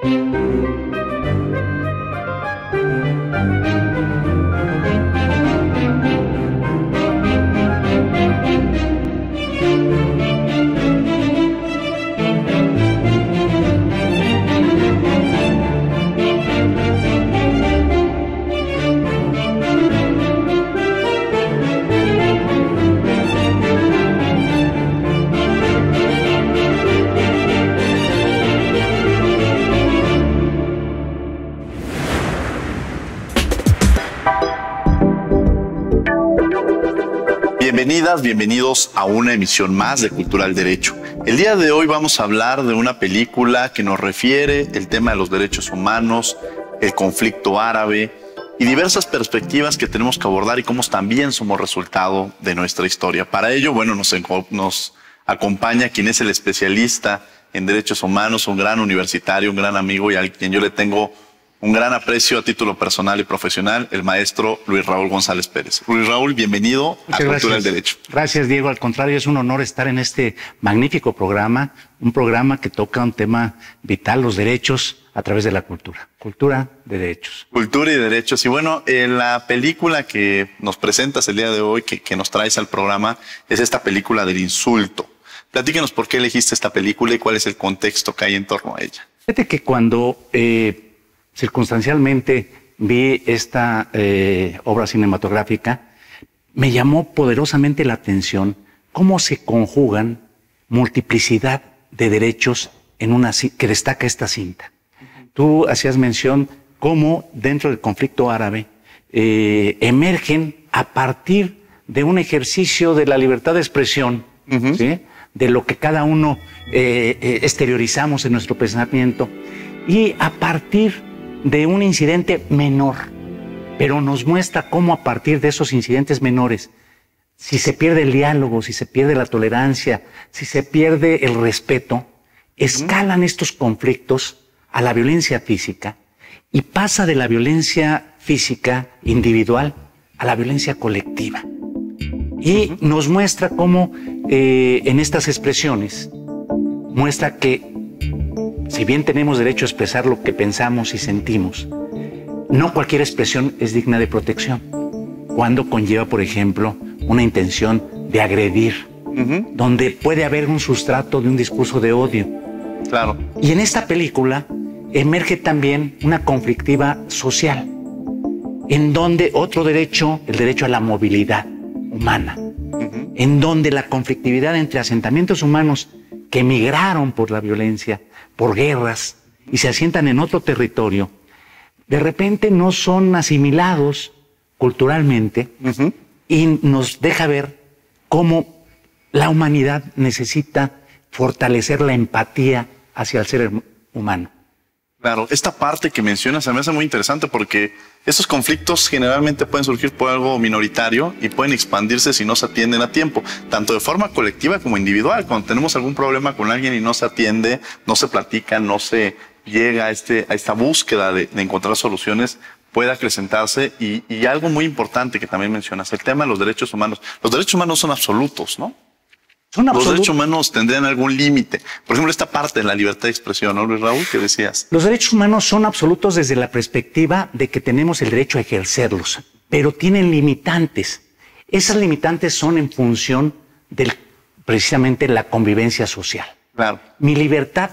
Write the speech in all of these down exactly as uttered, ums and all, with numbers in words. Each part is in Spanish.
Bienvenidas, bienvenidos a una emisión más de Cultura al Derecho. El día de hoy vamos a hablar de una película que nos refiere el tema de los derechos humanos, el conflicto árabe y diversas perspectivas que tenemos que abordar y cómo también somos resultado de nuestra historia. Para ello, bueno, nos, nos acompaña quien es el especialista en derechos humanos, un gran universitario, un gran amigo y a quien yo le tengo un gran aprecio a título personal y profesional, el maestro Luis Raúl González Pérez. Luis Raúl, bienvenido a Cultura del Derecho. Gracias, Diego. Al contrario, es un honor estar en este magnífico programa, un programa que toca un tema vital, los derechos a través de la cultura. Cultura de derechos. Cultura y derechos. Y bueno, en la película que nos presentas el día de hoy, que, que nos traes al programa, es esta película del insulto. Platíquenos por qué elegiste esta película y cuál es el contexto que hay en torno a ella. Fíjate que cuando eh, circunstancialmente vi esta eh, obra cinematográfica, me llamó poderosamente la atención cómo se conjugan multiplicidad de derechos en una que destaca esta cinta. Uh-huh. Tú hacías mención cómo dentro del conflicto árabe eh, emergen a partir de un ejercicio de la libertad de expresión, uh-huh. ¿sí? De lo que cada uno eh, eh, exteriorizamos en nuestro pensamiento, y a partir de un incidente menor, pero nos muestra cómo a partir de esos incidentes menores, si se pierde el diálogo, si se pierde la tolerancia, si se pierde el respeto, escalan estos conflictos a la violencia física y pasa de la violencia física individual a la violencia colectiva. Y nos muestra cómo eh, en estas expresiones muestra que si bien tenemos derecho a expresar lo que pensamos y sentimos, no cualquier expresión es digna de protección. Cuando conlleva, por ejemplo, una intención de agredir, uh-huh. donde puede haber un sustrato de un discurso de odio. Claro. Y en esta película emerge también una conflictiva social, en donde otro derecho, el derecho a la movilidad humana, uh-huh. en donde la conflictividad entre asentamientos humanos que migraron por la violencia, por guerras, y se asientan en otro territorio, de repente no son asimilados culturalmente, uh-huh. y nos deja ver cómo la humanidad necesita fortalecer la empatía hacia el ser humano. Claro, esta parte que mencionas se me hace muy interesante porque esos conflictos generalmente pueden surgir por algo minoritario y pueden expandirse si no se atienden a tiempo, tanto de forma colectiva como individual. Cuando tenemos algún problema con alguien y no se atiende, no se platica, no se llega a, este, a esta búsqueda de, de encontrar soluciones, puede acrecentarse. Y, y algo muy importante que también mencionas, el tema de los derechos humanos. Los derechos humanos son absolutos, ¿no? Son Los derechos humanos tendrían algún límite. Por ejemplo, esta parte de la libertad de expresión, ¿no, Luis Raúl? ¿Qué decías? Los derechos humanos son absolutos desde la perspectiva de que tenemos el derecho a ejercerlos, pero tienen limitantes. Esas limitantes son en función de precisamente la convivencia social. Claro. Mi libertad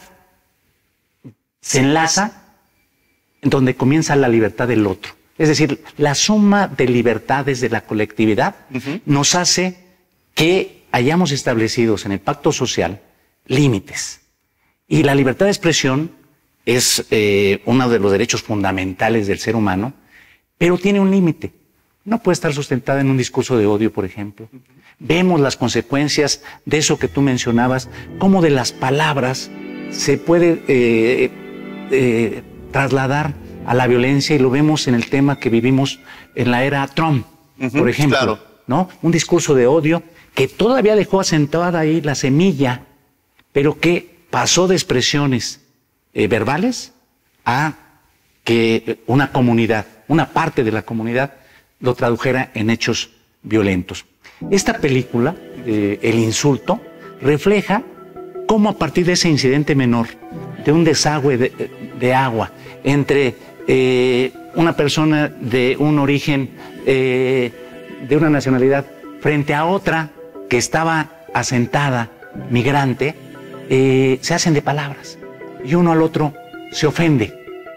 se enlaza en donde comienza la libertad del otro. Es decir, la suma de libertades de la colectividad uh-huh. nos hace que hayamos establecidos en el pacto social límites. Y la libertad de expresión es eh, uno de los derechos fundamentales del ser humano, pero tiene un límite. No puede estar sustentada en un discurso de odio, por ejemplo. Vemos las consecuencias de eso que tú mencionabas, cómo de las palabras se puede eh, eh, trasladar a la violencia, y lo vemos en el tema que vivimos en la era Trump, uh-huh, por ejemplo. Claro. ¿No? Un discurso de odio que todavía dejó asentada ahí la semilla, pero que pasó de expresiones eh, verbales a que una comunidad, una parte de la comunidad, lo tradujera en hechos violentos. Esta película, eh, El insulto, refleja cómo a partir de ese incidente menor, de un desagüe de, de agua, entre eh, una persona de un origen, eh, de una nacionalidad, frente a otra que estaba asentada, migrante, eh, se hacen de palabras y uno al otro se ofende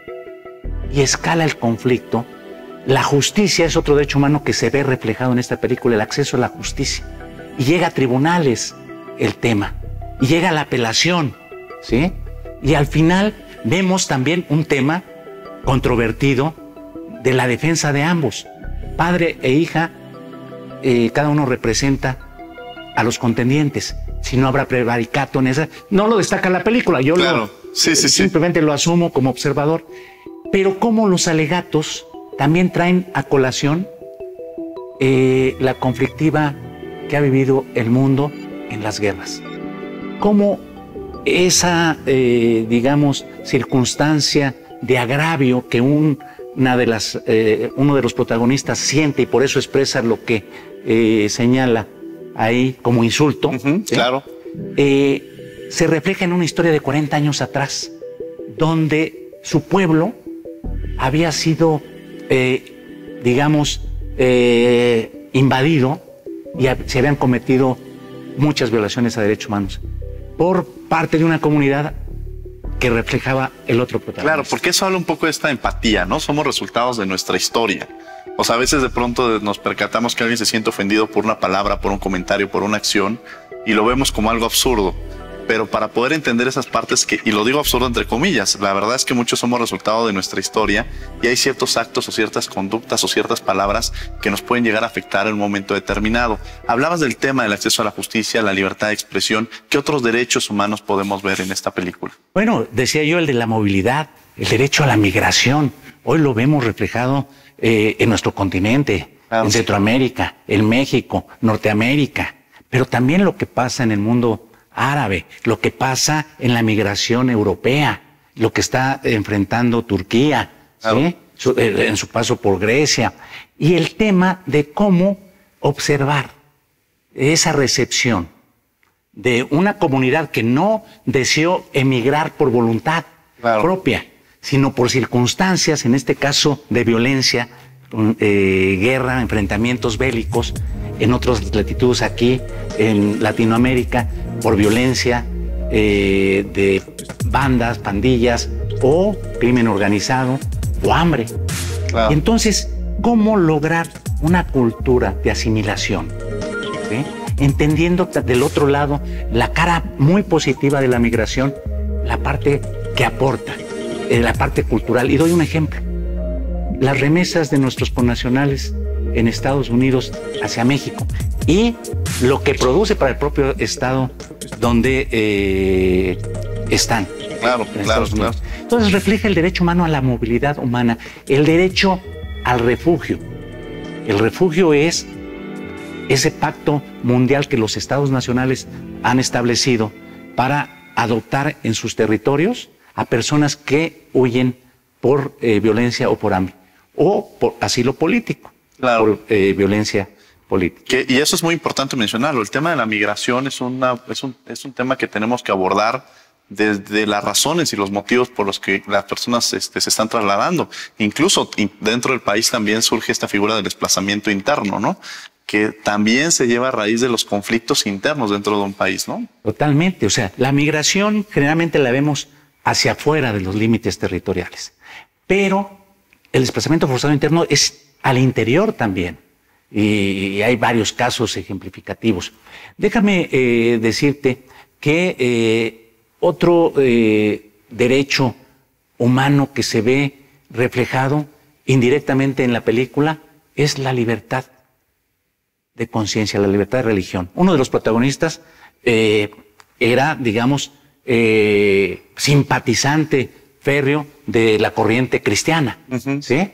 y escala el conflicto. La justicia es otro derecho humano que se ve reflejado en esta película, el acceso a la justicia. Y llega a tribunales el tema, y llega a la apelación, ¿sí? Y al final vemos también un tema controvertido de la defensa de ambos. Padre e hija, eh, cada uno representa a los contendientes. Si no habrá prevaricato en esa... No lo destaca la película, yo claro. lo, sí, sí, simplemente sí. lo asumo como observador. Pero cómo los alegatos también traen a colación eh, la conflictiva que ha vivido el mundo en las guerras. Cómo esa, eh, digamos, circunstancia de agravio que un, una de las, eh, uno de los protagonistas siente y por eso expresa lo que eh, señala ahí como insulto, uh-huh, ¿sí? Claro. Eh, se refleja en una historia de cuarenta años atrás, donde su pueblo había sido, eh, digamos, eh, invadido y se habían cometido muchas violaciones a derechos humanos por parte de una comunidad que reflejaba el otro protagonista. Claro, porque eso habla un poco de esta empatía, ¿no? Somos resultados de nuestra historia. O sea, a veces de pronto nos percatamos que alguien se siente ofendido por una palabra, por un comentario, por una acción, y lo vemos como algo absurdo. Pero para poder entender esas partes, que, y lo digo absurdo entre comillas, la verdad es que muchos somos resultado de nuestra historia y hay ciertos actos o ciertas conductas o ciertas palabras que nos pueden llegar a afectar en un momento determinado. Hablabas del tema del acceso a la justicia, la libertad de expresión. ¿Qué otros derechos humanos podemos ver en esta película? Bueno, decía yo el de la movilidad, el derecho a la migración. Hoy lo vemos reflejado eh, en nuestro continente, claro, en Centroamérica, en México, Norteamérica, pero también lo que pasa en el mundo árabe, lo que pasa en la migración europea, lo que está enfrentando Turquía, claro, ¿sí? Su, eh, en su paso por Grecia, y el tema de cómo observar esa recepción de una comunidad que no deseó emigrar por voluntad, claro, propia, sino por circunstancias, en este caso de violencia, eh, guerra, enfrentamientos bélicos, en otras latitudes aquí, en Latinoamérica, por violencia eh, de bandas, pandillas, o crimen organizado, o hambre. Claro. Y entonces, ¿cómo lograr una cultura de asimilación? ¿Sí? Entendiendo del otro lado la cara muy positiva de la migración, la parte que aporta, eh, la parte cultural. Y doy un ejemplo. Las remesas de nuestros connacionales en Estados Unidos hacia México y lo que produce para el propio estado donde eh, están. Claro, claro, claro. Entonces refleja el derecho humano a la movilidad humana, el derecho al refugio. El refugio es ese pacto mundial que los estados nacionales han establecido para adoptar en sus territorios a personas que huyen por eh, violencia o por hambre, o por asilo político. Claro. Por eh, violencia política. Que, y eso es muy importante mencionarlo. El tema de la migración es, una, es, un, es un tema que tenemos que abordar desde las razones y los motivos por los que las personas este, se están trasladando. Incluso dentro del país también surge esta figura del desplazamiento interno, ¿no? Que también se lleva a raíz de los conflictos internos dentro de un país, ¿no? Totalmente. O sea, la migración generalmente la vemos hacia afuera de los límites territoriales. Pero el desplazamiento forzado interno es al interior también, y hay varios casos ejemplificativos. Déjame eh, decirte que eh, otro eh, derecho humano que se ve reflejado indirectamente en la película es la libertad de conciencia, la libertad de religión. Uno de los protagonistas eh, era, digamos, eh, simpatizante férreo de la corriente cristiana, uh-huh, ¿sí?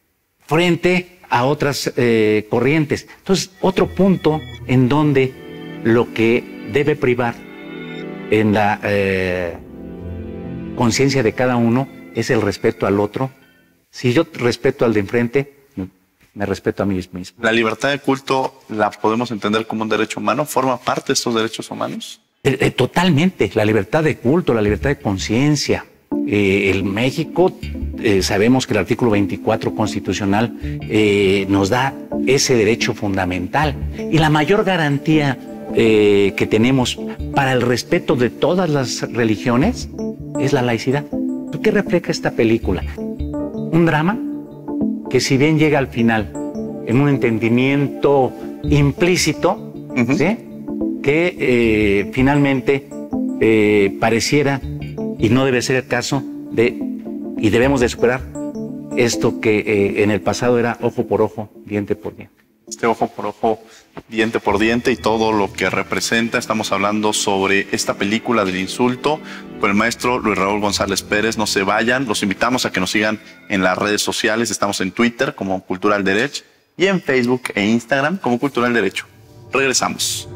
Frente a otras eh, corrientes. Entonces, otro punto en donde lo que debe privar en la eh, conciencia de cada uno es el respeto al otro. Si yo respeto al de enfrente, me respeto a mí mismo. ¿La libertad de culto la podemos entender como un derecho humano? ¿Forma parte de estos derechos humanos? Eh, eh, totalmente. La libertad de culto, la libertad de conciencia, Eh, el México, eh, sabemos que el artículo veinticuatro constitucional eh, nos da ese derecho fundamental. Y la mayor garantía eh, que tenemos para el respeto de todas las religiones es la laicidad. ¿Qué refleja esta película? Un drama que, si bien llega al final en un entendimiento implícito, uh-huh. ¿sí? que eh, finalmente eh, pareciera, y no debe ser el caso, de, y debemos de superar esto que eh, en el pasado era ojo por ojo, diente por diente. Este ojo por ojo, diente por diente y todo lo que representa. Estamos hablando sobre esta película del insulto con el maestro Luis Raúl González Pérez. No se vayan, los invitamos a que nos sigan en las redes sociales. Estamos en Twitter como Cultural Derecho y en Facebook e Instagram como Cultural Derecho. Regresamos.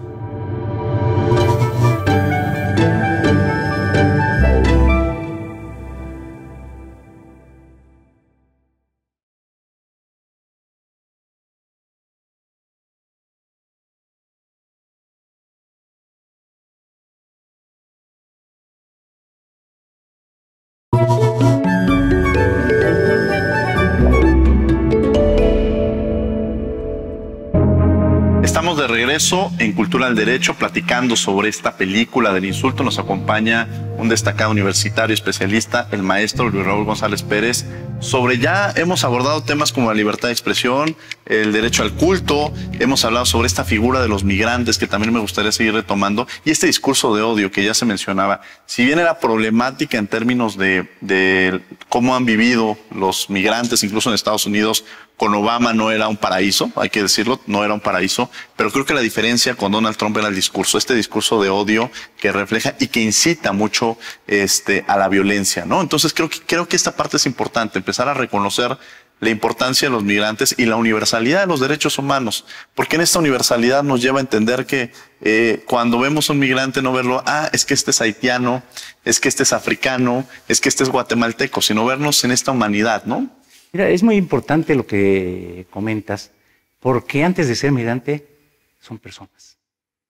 Estamos de regreso en Cultura al Derecho platicando sobre esta película del insulto. Nos acompaña un destacado universitario especialista, el maestro Luis Raúl González Pérez. Sobre ya hemos abordado temas como la libertad de expresión, el derecho al culto, hemos hablado sobre esta figura de los migrantes que también me gustaría seguir retomando y este discurso de odio que ya se mencionaba. Si bien era problemática en términos de, de cómo han vivido los migrantes, incluso en Estados Unidos, con Obama no era un paraíso, hay que decirlo, no era un paraíso, pero creo que la diferencia con Donald Trump era el discurso, este discurso de odio que refleja y que incita mucho este, a la violencia, ¿no? Entonces creo que, creo que esta parte es importante, empezar a reconocer la importancia de los migrantes y la universalidad de los derechos humanos, porque en esta universalidad nos lleva a entender que eh, cuando vemos a un migrante no verlo, ah, es que este es haitiano, es que este es africano, es que este es guatemalteco, sino vernos en esta humanidad, ¿no? Mira, es muy importante lo que comentas, porque antes de ser migrante son personas.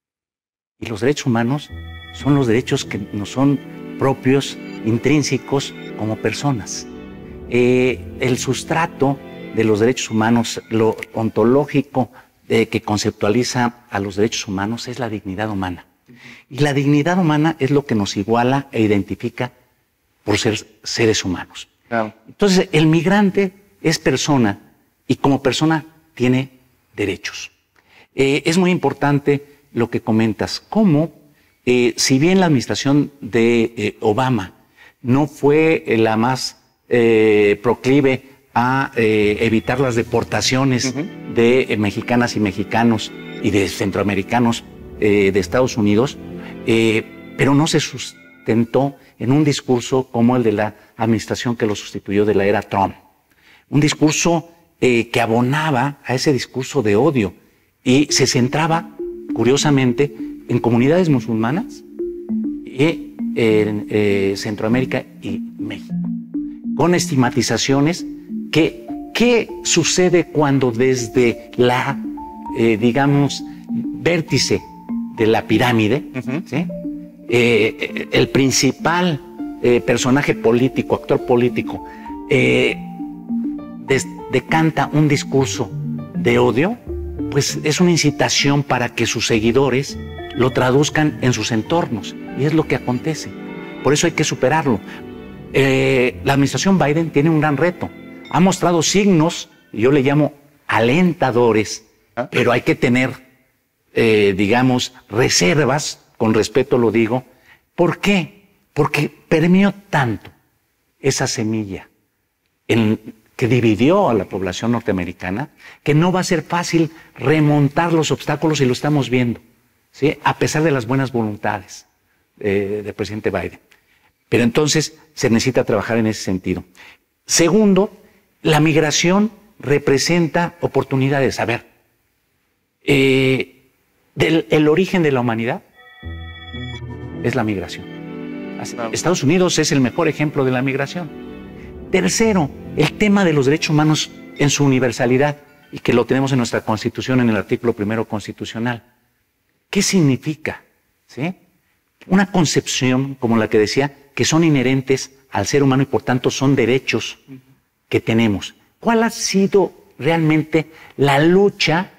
Y los derechos humanos son los derechos que nos son propios, intrínsecos como personas. Eh, el sustrato de los derechos humanos, lo ontológico eh, que conceptualiza a los derechos humanos es la dignidad humana. Y la dignidad humana es lo que nos iguala e identifica por ser seres humanos. Claro. Entonces, el migrante es persona y como persona tiene derechos. Eh, es muy importante lo que comentas, cómo, eh, si bien la administración de eh, Obama no fue eh, la más eh, proclive a eh, evitar las deportaciones uh-huh. de eh, mexicanas y mexicanos y de centroamericanos eh, de Estados Unidos, eh, pero no se sustentó en un discurso como el de la administración que lo sustituyó de la era Trump. Un discurso eh, que abonaba a ese discurso de odio y se centraba, curiosamente, en comunidades musulmanas y en eh, Centroamérica y México, con estigmatizaciones que, ¿qué sucede cuando desde la, eh, digamos, vértice de la pirámide, uh-huh. ¿sí? Eh, el principal eh, personaje político, actor político, eh, des, decanta un discurso de odio? Pues es una incitación para que sus seguidores lo traduzcan en sus entornos, y es lo que acontece. Por eso hay que superarlo. Eh, la administración Biden tiene un gran reto. Ha mostrado signos, yo le llamo alentadores, pero hay que tener, eh, digamos, reservas. Con respeto lo digo. ¿Por qué? Porque permeó tanto esa semilla en, que dividió a la población norteamericana, que no va a ser fácil remontar los obstáculos y lo estamos viendo, ¿sí? A pesar de las buenas voluntades eh, del presidente Biden. Pero entonces se necesita trabajar en ese sentido. Segundo, la migración representa oportunidades. A ver, eh, del, el origen de la humanidad es la migración. Estados Unidos es el mejor ejemplo de la migración. Tercero, el tema de los derechos humanos en su universalidad, y que lo tenemos en nuestra Constitución, en el artículo primero constitucional. ¿Qué significa? ¿Sí? Una concepción, como la que decía, que son inherentes al ser humano y por tanto son derechos que tenemos. ¿Cuál ha sido realmente la lucha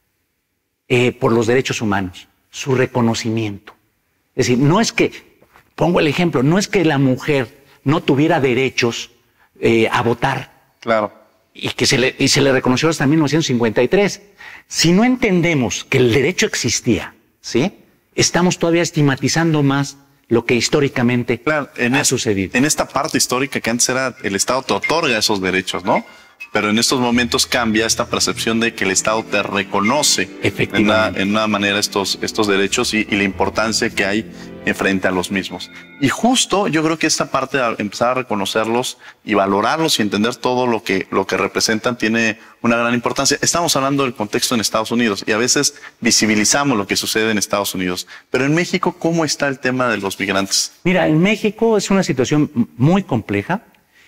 eh, por los derechos humanos? Su reconocimiento. Es decir, no es que, pongo el ejemplo, no es que la mujer no tuviera derechos eh, a votar. Claro. Y que se le, y se le reconoció hasta mil novecientos cincuenta y tres. Si no entendemos que el derecho existía, ¿sí? Estamos todavía estigmatizando más lo que históricamente claro, en ha es, sucedido. En esta parte histórica que antes era el Estado te otorga esos derechos, ¿no? Pero en estos momentos cambia esta percepción de que el Estado te reconoce en una, en una manera estos, estos derechos y, y la importancia que hay en frente a los mismos. Y justo yo creo que esta parte de empezar a reconocerlos y valorarlos y entender todo lo que, lo que representan tiene una gran importancia. Estamos hablando del contexto en Estados Unidos y a veces visibilizamos lo que sucede en Estados Unidos. Pero en México, ¿cómo está el tema de los migrantes? Mira, en México es una situación muy compleja.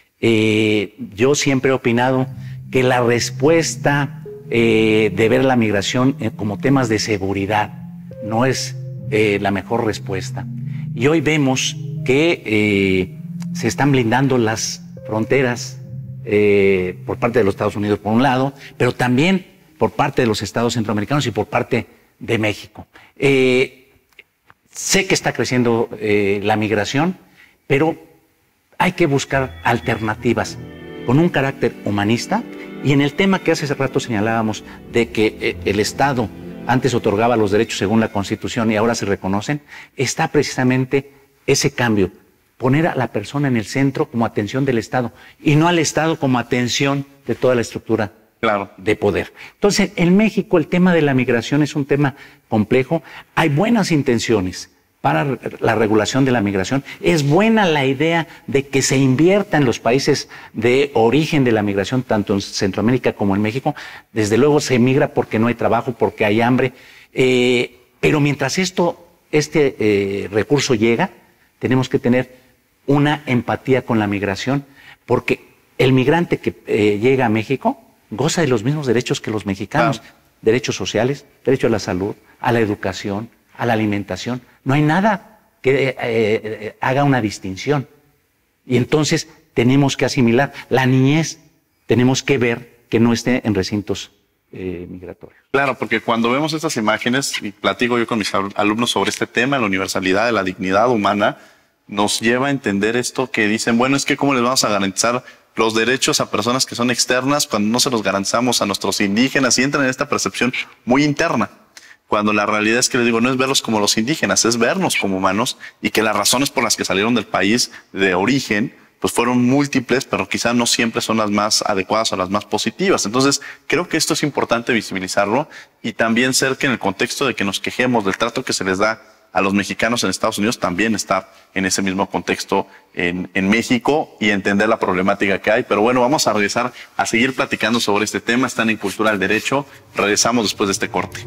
Eh, yo siempre he opinado que la respuesta eh, de ver la migración eh, como temas de seguridad no es eh, la mejor respuesta. Y hoy vemos que eh, se están blindando las fronteras eh, por parte de los Estados Unidos por un lado, pero también por parte de los estados centroamericanos y por parte de México. Eh, sé que está creciendo eh, la migración, pero hay que buscar alternativas con un carácter humanista y en el tema que hace rato señalábamos de que el Estado antes otorgaba los derechos según la Constitución y ahora se reconocen, está precisamente ese cambio, poner a la persona en el centro como atención del Estado y no al Estado como atención de toda la estructura claro. de poder. Entonces, en México el tema de la migración es un tema complejo, hay buenas intenciones para la regulación de la migración. Es buena la idea de que se invierta en los países de origen de la migración, tanto en Centroamérica como en México. Desde luego se migra porque no hay trabajo, porque hay hambre. Eh, pero mientras esto, este eh, recurso llega, tenemos que tener una empatía con la migración, porque el migrante que eh, llega a México goza de los mismos derechos que los mexicanos. Claro. Derechos sociales, derecho a la salud, a la educación, a la alimentación. No hay nada que eh, eh, haga una distinción. Y entonces tenemos que asimilar. La niñez tenemos que ver que no esté en recintos eh, migratorios. Claro, porque cuando vemos estas imágenes, y platico yo con mis alumnos sobre este tema, la universalidad de la dignidad humana, nos lleva a entender esto que dicen, bueno, es que cómo les vamos a garantizar los derechos a personas que son externas cuando no se los garantizamos a nuestros indígenas, y entran en esta percepción muy interna. Cuando la realidad es que les digo, no es verlos como los indígenas, es vernos como humanos y que las razones por las que salieron del país de origen pues fueron múltiples, pero quizá no siempre son las más adecuadas o las más positivas. Entonces, creo que esto es importante visibilizarlo y también ser que en el contexto de que nos quejemos del trato que se les da a los mexicanos en Estados Unidos, también estar en ese mismo contexto en, en México y entender la problemática que hay. Pero bueno, vamos a regresar a seguir platicando sobre este tema. Están en Cultura del Derecho. Regresamos después de este corte.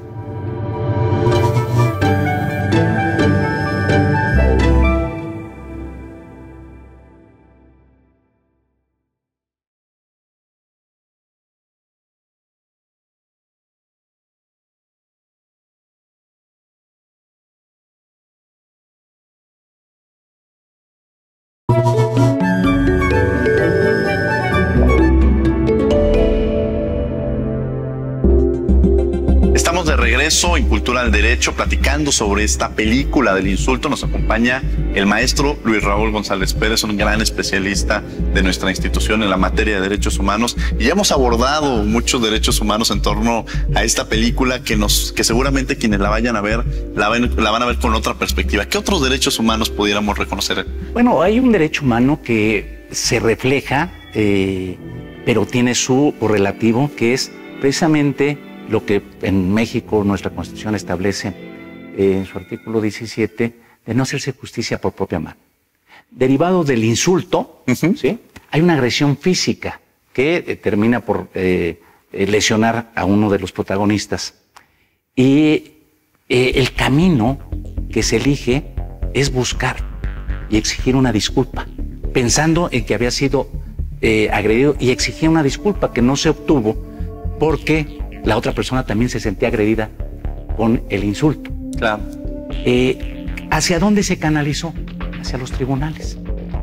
Estamos de regreso en Cultura del Derecho platicando sobre esta película del insulto. Nos acompaña el maestro Luis Raúl González Pérez, un gran especialista de nuestra institución en la materia de derechos humanos. Y ya hemos abordado muchos derechos humanos en torno a esta película que, nos, que seguramente quienes la vayan a ver la, ven, la van a ver con otra perspectiva. ¿Qué otros derechos humanos pudiéramos reconocer? Bueno, hay un derecho humano que se refleja, eh, pero tiene su correlativo, que es precisamente lo que en México nuestra Constitución establece eh, en su artículo diecisiete, de no hacerse justicia por propia mano. Derivado del insulto, uh-huh. ¿sí? Hay una agresión física que eh, termina por eh, lesionar a uno de los protagonistas. Y eh, el camino que se elige es buscar y exigir una disculpa, pensando en que había sido eh, agredido y exigir una disculpa que no se obtuvo porque la otra persona también se sentía agredida con el insulto. Claro. Eh, ¿Hacia dónde se canalizó? Hacia los tribunales.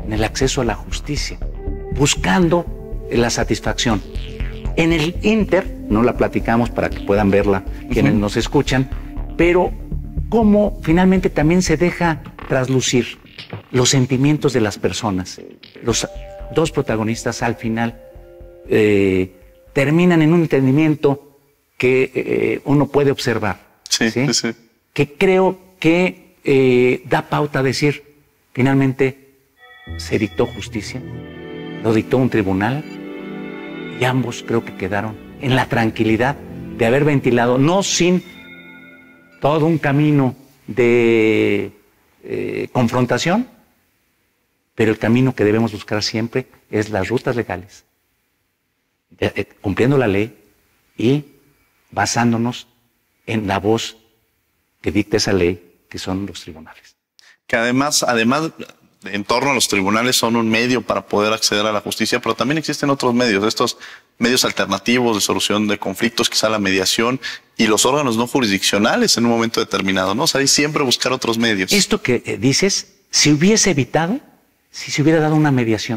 en el acceso a la justicia, buscando la satisfacción. En el Inter, no la platicamos para que puedan verla quienes uh-huh. nos escuchan, pero cómo finalmente también se deja traslucir los sentimientos de las personas. Los dos protagonistas al final eh, terminan en un entendimiento que eh, uno puede observar, sí, ¿sí? Sí, sí. que creo que eh, da pauta a decir, finalmente se dictó justicia, lo dictó un tribunal, y ambos creo que quedaron en la tranquilidad de haber ventilado, no sin todo un camino de eh, confrontación, pero el camino que debemos buscar siempre es las rutas legales, de, eh, cumpliendo la ley y basándonos en la voz que dicta esa ley, que son los tribunales. Que además, además, en torno a los tribunales son un medio para poder acceder a la justicia, pero también existen otros medios, estos medios alternativos de solución de conflictos, quizá la mediación y los órganos no jurisdiccionales en un momento determinado, ¿no? O sea, hay siempre buscar otros medios. Esto que eh, dices, se hubiese evitado si se hubiera dado una mediación.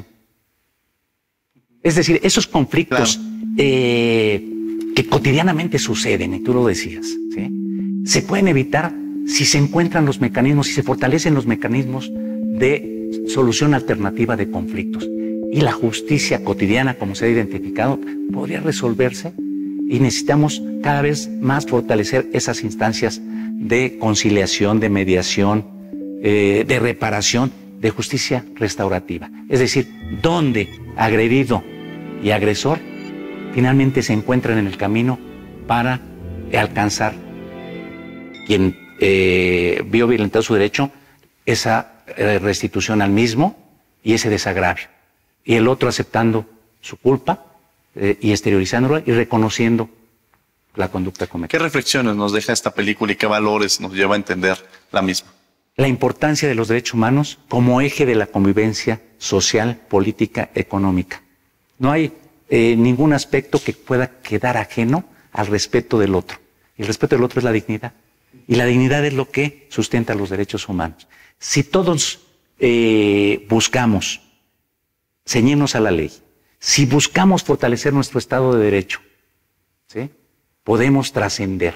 Es decir, esos conflictos claro. eh, que cotidianamente suceden, y tú lo decías, ¿sí? Se pueden evitar si se encuentran los mecanismos, si se fortalecen los mecanismos de solución alternativa de conflictos. Y la justicia cotidiana, como se ha identificado, podría resolverse y necesitamos cada vez más fortalecer esas instancias de conciliación, de mediación, eh, de reparación, de justicia restaurativa. Es decir, donde agredido y agresor finalmente se encuentran en el camino para alcanzar quien eh, vio violentado su derecho, esa eh, restitución al mismo y ese desagravio. Y el otro aceptando su culpa eh, y exteriorizándola y reconociendo la conducta cometida. ¿Qué reflexiones nos deja esta película y qué valores nos lleva a entender la misma? La importancia de los derechos humanos como eje de la convivencia social, política, económica. No hay eh, ningún aspecto que pueda quedar ajeno al respeto del otro. El respeto del otro es la dignidad. Y la dignidad es lo que sustenta los derechos humanos. Si todos eh, buscamos ceñirnos a la ley, si buscamos fortalecer nuestro Estado de Derecho, ¿sí? podemos trascender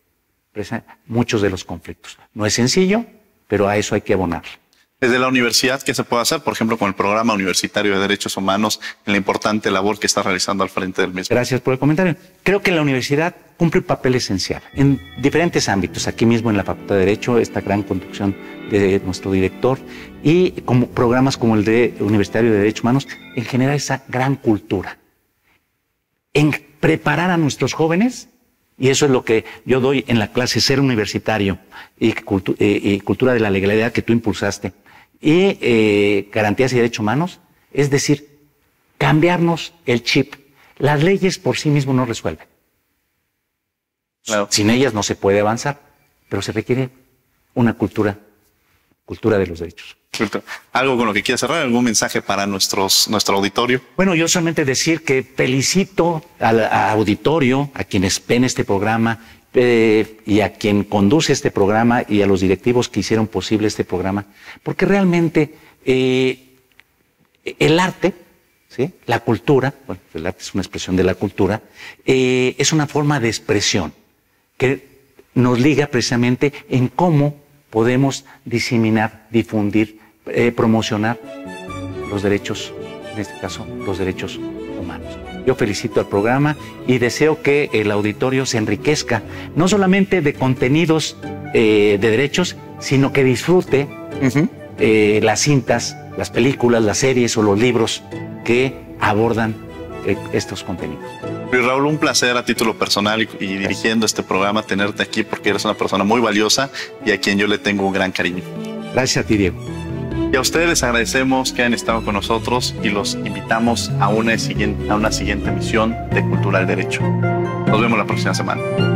muchos de los conflictos. No es sencillo, pero a eso hay que abonar. Desde la universidad, ¿qué se puede hacer? Por ejemplo, con el Programa Universitario de Derechos Humanos, en la importante labor que está realizando al frente del mismo. Gracias por el comentario. Creo que la universidad cumple un papel esencial en diferentes ámbitos. Aquí mismo en la Facultad de Derecho, esta gran conducción de nuestro director y como programas como el de Universitario de Derechos Humanos, en generar esa gran cultura. En preparar a nuestros jóvenes, y eso es lo que yo doy en la clase Ser Universitario y, cultu eh, y Cultura de la Legalidad que tú impulsaste, y eh, Garantías y Derechos Humanos, es decir, cambiarnos el chip. Las leyes por sí mismas no resuelven. Claro. Sin ellas no se puede avanzar, pero se requiere una cultura, cultura de los derechos. ¿Algo con lo que quieras cerrar? ¿Algún mensaje para nuestros, nuestro auditorio? Bueno, yo solamente decir que felicito al a auditorio, a quienes ven este programa eh, y a quien conduce este programa y a los directivos que hicieron posible este programa, porque realmente eh, el arte, ¿sí? la cultura, bueno, el arte es una expresión de la cultura, eh, es una forma de expresión que nos liga precisamente en cómo podemos diseminar, difundir, eh, promocionar los derechos, en este caso, los derechos humanos. Yo felicito al programa y deseo que el auditorio se enriquezca, no solamente de contenidos eh, de derechos, sino que disfrute uh-huh. eh, las cintas, las películas, las series o los libros que abordan eh, estos contenidos. Luis Raúl, un placer a título personal y, y dirigiendo este programa tenerte aquí porque eres una persona muy valiosa y a quien yo le tengo un gran cariño. Gracias a ti, Diego. Y a ustedes les agradecemos que hayan estado con nosotros y los invitamos a una siguiente, a una siguiente emisión de Cultura del Derecho. Nos vemos la próxima semana.